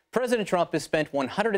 President Trump has spent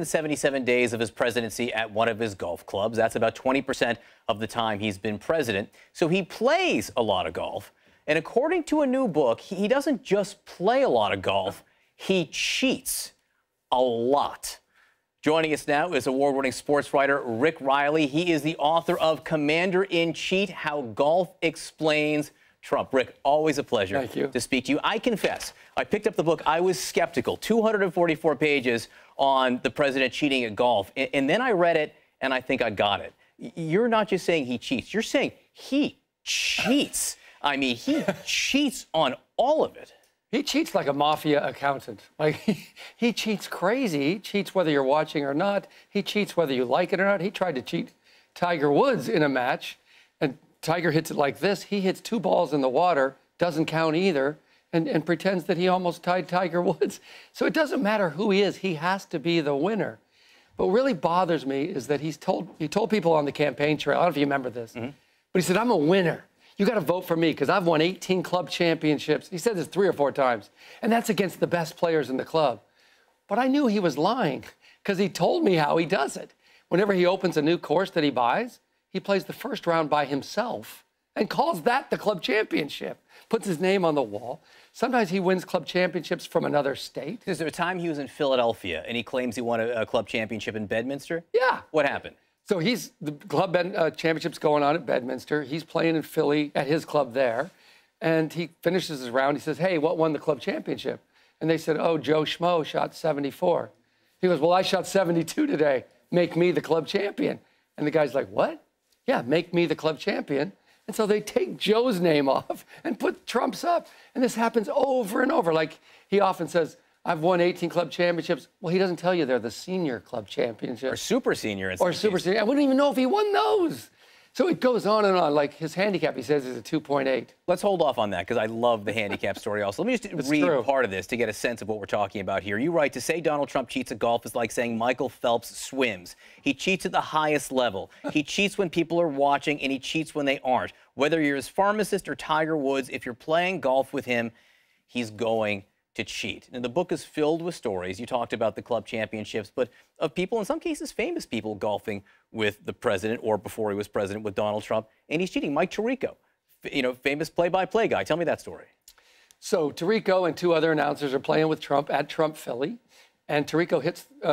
177 days of his presidency at one of his golf clubs. That's about 20% of the time he's been president. So he plays a lot of golf. And according to a new book, he doesn't just play a lot of golf, he cheats a lot. Joining us now is award-winning sports writer Rick Riley. He is the author of Commander-in-Chief: How Golf Explains Trump. Rick, always a pleasure to speak to you. I confess, I picked up the book. I was skeptical. 244 pages on the president cheating at golf. And then I read it, and I think I got it. You're not just saying he cheats. You're saying he cheats. I mean, he cheats on all of it. He cheats like a mafia accountant. Like, he cheats crazy. He cheats whether you're watching or not. He cheats whether you like it or not. He tried to cheat Tiger Woods in a match, and Tiger hits it like this. He hits two balls in the water, doesn't count either, and pretends that he almost tied Tiger Woods. So it doesn't matter who he is. He has to be the winner. But what really bothers me is that he told people on the campaign trail, I don't know if you remember this, but he said, I'm a winner. You got to vote for me because I've won 18 club championships. He said this 3 or 4 times, and that's against the best players in the club. But I knew he was lying because he told me how he does it. Whenever he opens a new course that he buys, he plays the first round by himself and calls that the club championship, puts his name on the wall. Sometimes he wins club championships from another state. There's a time he was in Philadelphia, and he claims he won a club championship in Bedminster? Yeah. What happened? So the club championship's going on at Bedminster. He's playing in Philly at his club there. And he finishes his round. He says, hey, what won the club championship? And they said, oh, Joe Schmo shot 74. He goes, well, I shot 72 today. Make me the club champion. And the guy's like, what? Yeah, make me the club champion. And so they take Joe's name off and put Trump's up. And this happens over and over. Like he often says, I've won 18 club championships. Well, he doesn't tell you they're the senior club championships. Or super senior. Or super senior. I wouldn't even know if he won those. So it goes on and on. Like his handicap, he says, is a 2.8. Let's hold off on that because I love the handicap story also. Let me just read part of this to get a sense of what we're talking about here. You write, to say Donald Trump cheats at golf is like saying Michael Phelps swims. He cheats at the highest level. He cheats when people are watching, and he cheats when they aren't. Whether you're his pharmacist or Tiger Woods, if you're playing golf with him, he's going to cheat. And the book is filled with stories. You talked about the club championships, but of people, in some cases famous people, golfing with the president or before he was president with Donald Trump, and he's cheating. Mike Tirico, famous play-by-play guy. Tell me that story. So Tirico and 2 other announcers are playing with Trump at Trump Philly, and Tirico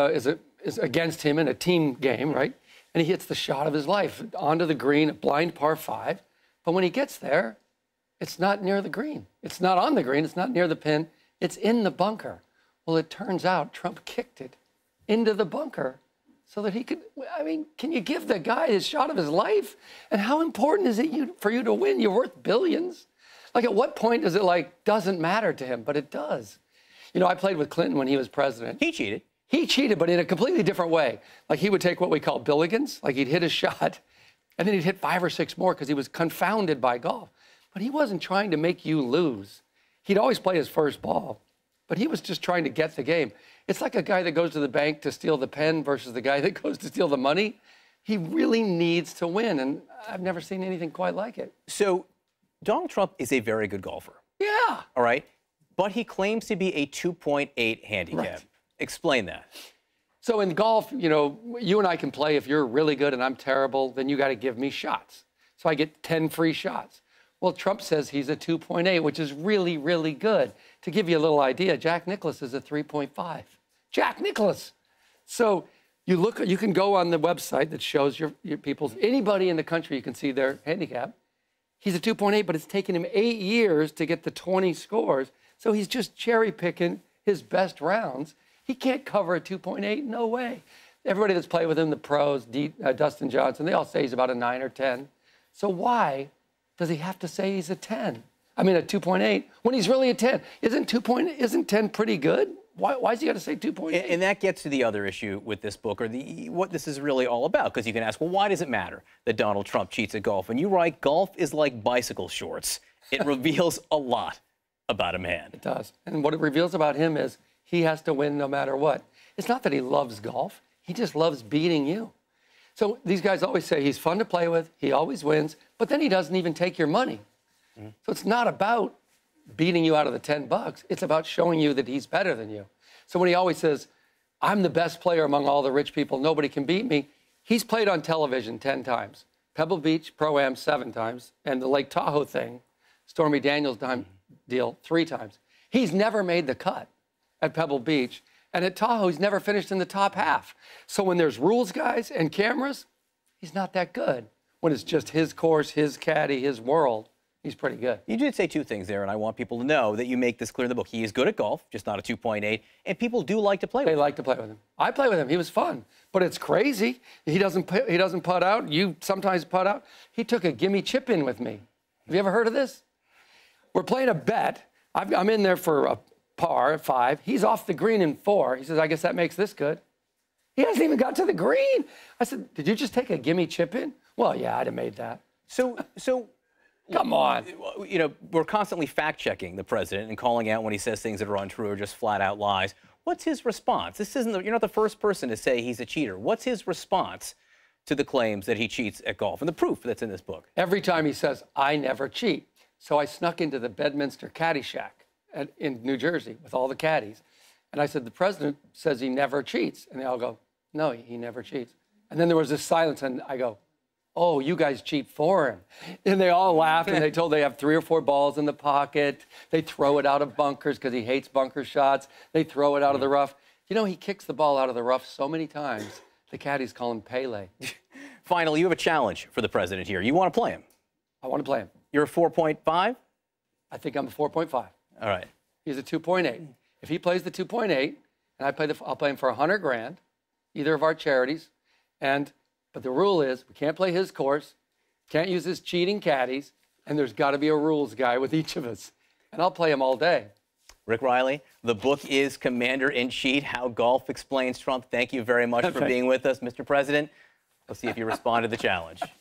is against him in a team game, right? And he hits the shot of his life onto the green, a blind par 5. But when he gets there, it's not near the green. It's not on the green. It's not near the pin. It's in the bunker. Well, it turns out Trump kicked it into the bunker so that he could, I mean, can you give the guy his shot of his life? And how important is it for you to win? You're worth billions. Like, at what point does it, doesn't matter to him? But it does. You know, I played with Clinton when he was president. He cheated. He cheated, but in a completely different way. Like, he would take what we call billigans. Like, he'd hit a shot, and then he'd hit 5 or 6 more because he was confounded by golf. But he wasn't trying to make you lose. He'd always play his first ball, but he was just trying to get the game. It's like a guy that goes to the bank to steal the pen versus the guy that goes to steal the money. He really needs to win, and I've never seen anything quite like it. So Donald Trump is a very good golfer. Yeah. All right. But he claims to be a 2.8 handicap. Right. Explain that. So in golf, you and I can play. If you're really good and I'm terrible, then you got to give me shots. So I get 10 free shots. Well, Trump says he's a 2.8, which is really, really good. To give you a little idea, Jack Nicklaus is a 3.5. Jack Nicklaus. So you can go on the website that shows your people's, anybody in the country, you can see their handicap. He's a 2.8, but it's taken him 8 years to get the 20 scores. So he's just cherry picking his best rounds. He can't cover a 2.8, no way. Everybody that's played with him, the pros, Dustin Johnson, they all say he's about a 9 or 10. So why does he have to say he's a 10? I mean, a 2.8 when he's really a 10. Isn't 10 pretty good? Why is he got to say 2.8? And that gets to the other issue with this book, or what this is really all about. Because you can ask, well, why does it matter that Donald Trump cheats at golf? And you write, golf is like bicycle shorts. It reveals a lot about a man. It does. And what it reveals about him is he has to win no matter what. It's not that he loves golf. He just loves beating you. So these guys always say he's fun to play with, he always wins, but then he doesn't even take your money. So it's not about beating you out of the $10. It's about showing you that he's better than you. So when he always says, I'm the best player among all the rich people. Nobody can beat me. He's played on television 10 times. Pebble Beach Pro-Am 7 times. And the Lake Tahoe thing, Stormy Daniels' deal 3 times. He's never made the cut at Pebble Beach. And at Tahoe, he's never finished in the top half. So when there's rules guys and cameras, he's not that good. When it's just his course, his caddy, his world, he's pretty good. You did say 2 things there, and I want people to know that you make this clear in the book. He is good at golf, just not a 2.8, and people do like to play with him. They like to play with him. I play with him. He was fun, but it's crazy. He doesn't putt out. You sometimes putt out. He took a gimme chip in with me. Have you ever heard of this? We're playing a bet. I'm in there for a par at 5. He's off the green in 4. He says, I guess that makes this good. He hasn't even got to the green. I said, did you just take a gimme chip in? Well, yeah, I'd have made that. So come on. You know, we're constantly fact-checking the president and calling out when he says things that are untrue or just flat-out lies. What's his response? You're not the first person to say he's a cheater. What's his response to the claims that he cheats at golf and the proof that's in this book? Every time he says, I never cheat. So I snuck into the Bedminster Caddy Shack in New Jersey with all the caddies. And I said, the president says he never cheats. And they all go, no, he never cheats. And then there was this silence, and I go, oh, you guys cheat for him. And they all laughed, and they told they have 3 or 4 balls in the pocket. They throw it out of bunkers because he hates bunker shots. They throw it out of the rough. You know, he kicks the ball out of the rough so many times, the caddies call him Pele. Finally, you have a challenge for the president here. You want to play him. I want to play him. You're a 4.5? I think I'm a 4.5. All right. He's a 2.8. If he plays the 2.8, and I'll play him for $100,000, either of our charities. But the rule is we can't play his course, can't use his cheating caddies, and there's got to be a rules guy with each of us. And I'll play him all day. Rick Riley, the book is Commander-in-Chief, How Golf Explains Trump. Thank you very much for being with us, Mr. President. Let's see if you respond to the challenge.